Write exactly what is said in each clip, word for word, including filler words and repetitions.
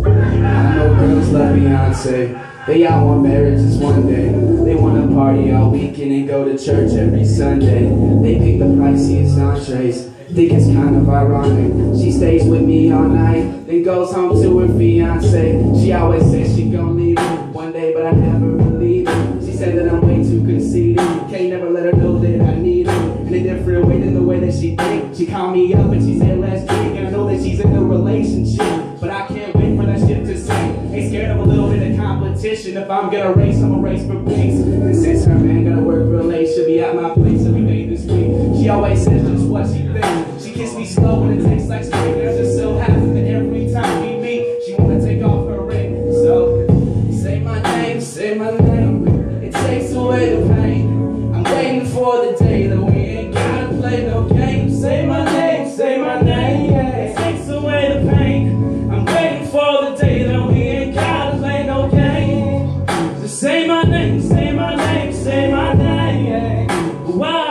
I know girls love Beyonce. They all want marriages one day. They wanna party all weekend and go to church every Sunday. They pick the priciest entrees. Think it's kind of ironic. She stays with me all night, then goes home to her fiance. She always says she gon' leave me one day, but I never believe it. She said that I'm way too conceited. Can't never let her know that I need her in a different way than the way that she thinks. She called me up and she said let's drink, and I know that she's in a relationship, but I can't wait for that shit to sink. Ain't scared of a little bit of competition. If I'm gonna race, I'ma race for peace. And since her man got a work real late, she'll be at my place every day this week. She always says just what she thinks. She kisses me slow and it tastes like spring. I'm just so happy that every time we meet, she wanna take off her ring. So say my name, say my name. It takes away the pain. I'm waiting for the day that we ain't gotta play no games. Say my name, say my name. It takes away the pain. I'm waiting for the day that we ain't gotta play no games. Just say my name, say my name, say my name. Wow.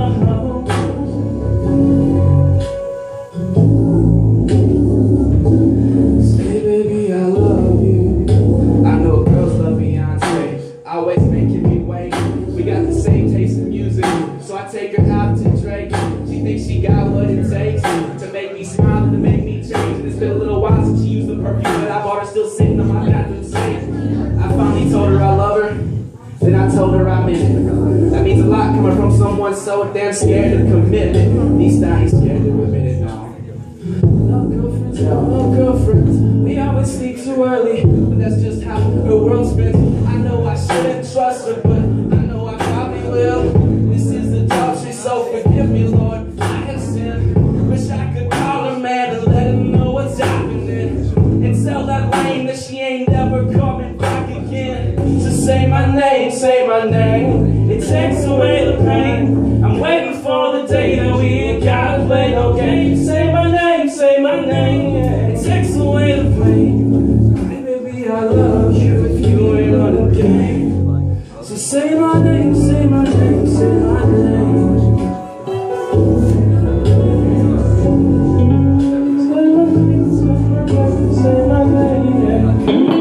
Say baby I love you. I know girls love Beyonce, always making me wait. We got the same taste in music, so I take her out to Drake. She thinks she got what it takes to make me smile and to make me change. And it's been a little while since she used the perfume that I bought her, still sitting on my bathroom sink. I finally told her I love her, then I told her I meant it. That means a lot coming from someone so damn scared of commitment. At least I ain't scared to admit it, no. No girlfriends, no girlfriends. We always speak too early, but that's just how her world spins. I know I shouldn't trust her, but I know I probably will. This is adultery, so forgive me, Lord. I have sinned. Wish I could call her man and let him know what's happening, and tell that lame that she ain't never coming back again. So say my name, say my name. It takes away the pain. I'm waiting for the day that we ain't gotta play no games. Say my name, say my name. It takes away the pain. Hey, baby, I love you if you ain't on the game. So say my name, say my name, say my name. Say my name.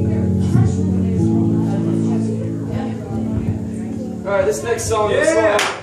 All right, this next song Yeah. is a song